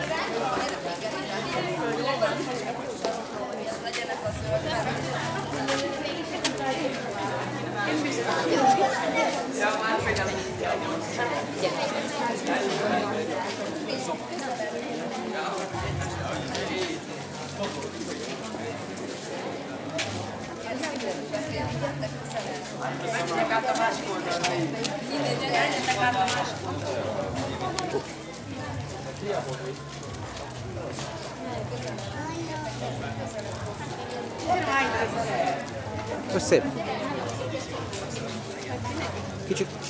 Menjenek át a másik oldalra. Innen eljöttek át a másik oldalra. Most szép. Kicsit